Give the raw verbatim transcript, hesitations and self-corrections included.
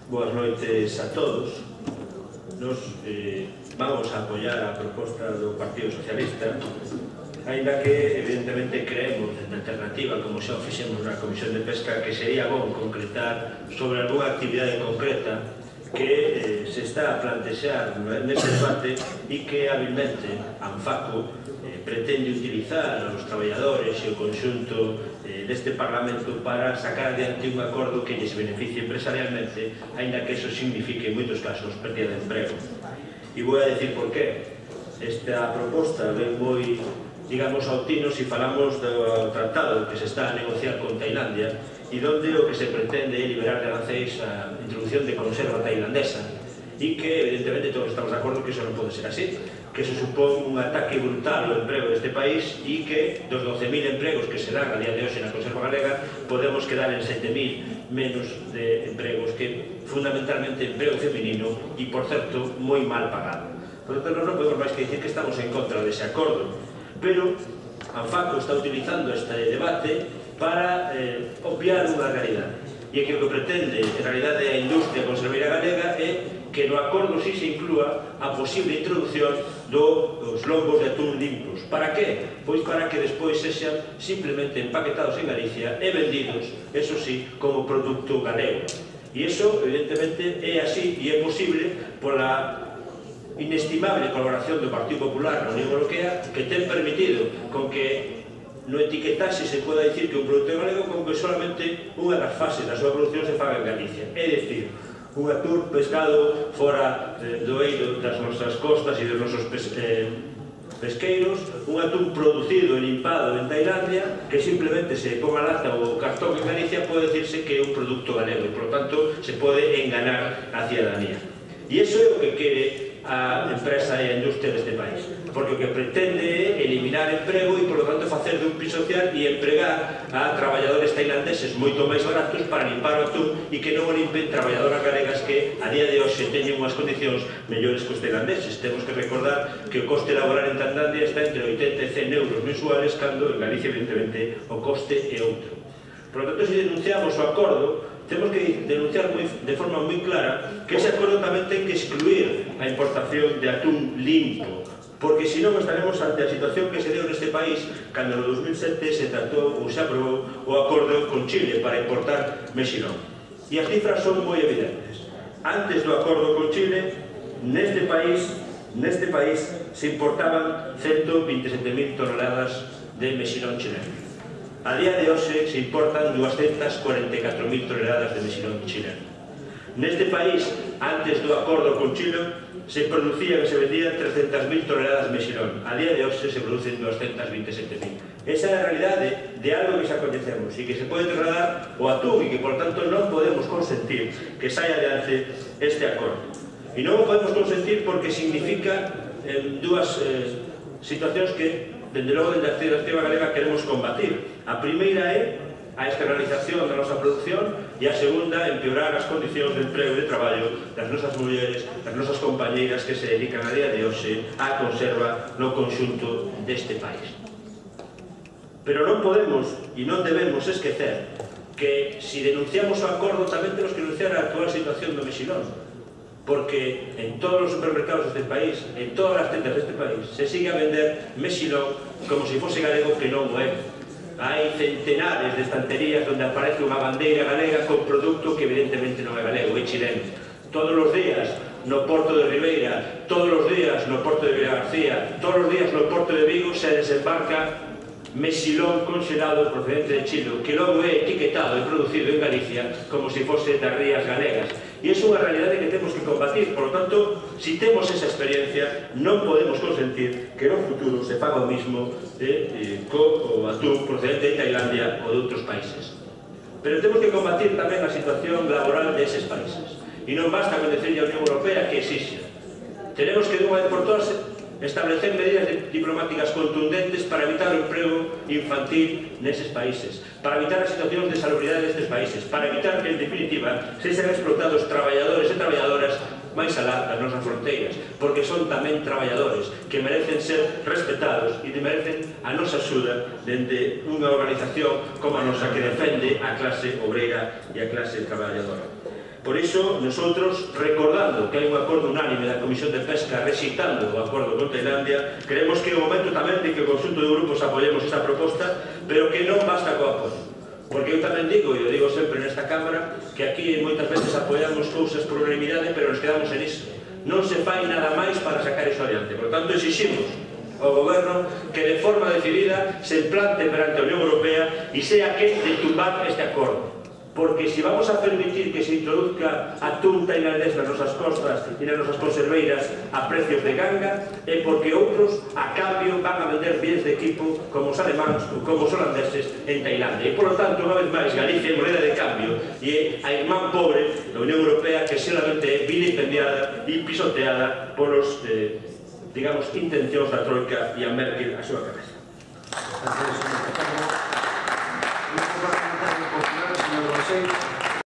Boas noites a todos. Nos eh, vamos a apoiar a proposta do Partido Socialista, ainda que, evidentemente, creemos na alternativa, como xa o fixemos na Comisión de Pesca, que sería bom concretar sobre algunha actividade concreta que eh, se está a plantexar neste debate e que, habilmente, ANFACO eh, pretende utilizar os traballadores e o conxunto eh, deste Parlamento para sacar adiante un acordo que lles beneficie empresarialmente, aínda que eso signifique, en moitos casos, pérdida de emprego. E vou a decir por qué. Esta proposta ven moi, digamos, ao tino se falamos do tratado que se está a negociar con Tailandia e donde o que se pretende é liberar de aranceis a introducción de conserva tailandesa e que, evidentemente, todos estamos de acordo que iso non pode ser así, que se supón un ataque brutal ao emprego deste país e que dos doce mil empregos que se dan a día de hoxe na conserva galega podemos quedar en sete mil menos de empregos, que fundamentalmente emprego feminino e, por certo, moi mal pagado. Por tanto, non podemos máis que dicir que estamos en contra dese acordo, pero ANFACO está utilizando este debate para eh, obviar unha realidade, e que o que pretende en realidade a industria conserveira galega é que no acordo si se inclúa a posible introducción dos lombos de atún limpos. Para que? Pois para que despois sexan simplemente empaquetados en Galicia e vendidos, eso sí, como produto galego. E iso, evidentemente, é así e é posible pola inestimable colaboración do Partido Popular na Unión Europea, que ten permitido con que no etiquetaxe se poda dicir que un produto galego con que solamente unha das fases da súa producción se faga en Galicia. É dicir, un atún pescado fora eh, do eiro das nosas costas e dos nosos pes eh, pesqueiros, un atún producido e limpado en Tailandia, que simplemente se pon a lata ou cartón en Galicia, pode decirse que é un produto galego e, por tanto, se pode enganar a cidadanía. E iso é o que quere a empresa e a industria deste país, porque o que pretende é eliminar emprego e, por lo tanto, facer de un piso social e empregar a traballadores tailandeses moito máis baratos para limpar o atún e que non o limpen traballadoras galegas que a día de hoxe teñen unhas condicións mellores que os tailandeses. Temos que recordar que o coste laboral en Tailandia está entre oitenta e cen euros mensuales, cando en Galicia, evidentemente, o coste é outro. Por lo tanto, se denunciamos o acordo, temos que denunciar moi, de forma moi clara que ese acordo tamén ten que excluir a importación de atún limpo, porque senón estaremos ante a situación que se deu neste país cando no dos mil sete se tratou ou se aprobou o acordo con Chile para importar mexilón. E as cifras son moi evidentes. Antes do acordo con Chile, neste país, neste país se importaban ciento veintisiete mil toneladas de mexilón chileno. A día de hoxe se importan doscientas cuarenta e catro mil toneladas de mexilón chileno. Neste país, antes do acordo con Chile, se producían e se vendían trescentas mil toneladas de mexilón. A día de hoxe se producen doscientas veintisiete mil. Esa é a realidade de algo que xa coñecemos e que se pode trasladar o atún e que, por tanto, non podemos consentir que saia adiante este acordo. E non o podemos consentir porque significa eh, dúas eh, situacións que, dende logo, dende a Acción Galega queremos combatir. A primeira é a externalización da nosa producción e a segunda, empeorar as condicións de emprego e de traballo das nosas mulleres, das nosas compañeiras que se dedican a día de hoxe á conserva no conxunto deste país. Pero non podemos e non debemos esquecer que, se denunciamos o acordo, tamén temos que denunciar a actual situación do mexilón, porque en todos os supermercados deste país, en todas as tendas deste país, se sigue a vender mexilón como se fose galego, que non o é. Hai centenares de estanterías onde aparece unha bandeira galega con produto que evidentemente non é galego, é chileno. Todos os días no Porto de Ribeira, todos os días no Porto de Vilagarcía, todos os días no Porto de Vigo se desembarca mexilón conxelado procedente de Chile, que logo é etiquetado e producido en Galicia como se fose das rías galegas. E é unha realidade que temos que combatir. Por lo tanto, se temos esa experiencia, non podemos consentir que no futuro se faga o mismo eh, eh, co atún procedente de Tailandia ou de outros países. Pero temos que combatir tamén a situación laboral deses países. E non basta con decirle a Unión Europea que exixe. Tenemos que, de unha vez por todas, establecer medidas diplomáticas contundentes para evitar o emprego infantil neses países, para evitar as situacións de salubridade destes países, para evitar que, en definitiva, se sean explotados traballadores e traballadoras máis alá das nosas fronteiras, porque son tamén traballadores que merecen ser respetados e merecen a nosa axuda dende unha organización como a nosa que defende a clase obreira e a clase traballadora. Por iso, nosotros, recordando que hai un acordo unánime da Comisión de Pesca rexitando o acordo con Tailandia, creemos que é o momento tamén de que o conxunto de grupos apoyemos esta proposta, pero que non basta co apoio. Porque eu tamén digo, e o digo sempre nesta Cámara, que aquí moitas veces apoiamos cousas por unanimidade, pero nos quedamos en iso. Non se fai nada máis para sacar iso adiante. Por tanto, exiximos ao Goberno que de forma decidida se plante perante a Unión Europea e sea que de tumbar este acordo. Porque se vamos a permitir que se introduzca atún tailandés nas nosas costas e nas nosas conserveiras a precios de ganga, é porque outros, a cambio, van a vender bienes de equipo como os alemáns ou como os holandeses en Tailandia. E, por lo tanto, unha vez máis, Galicia é moneda de cambio e é a irmán pobre da Unión Europea que solamente é vilipendiada e pisoteada por os, eh, digamos, intencións da Troika e a Merkel a súa cabeza. Gracias, señor Secretario. Señor Secretario, señor Rosell.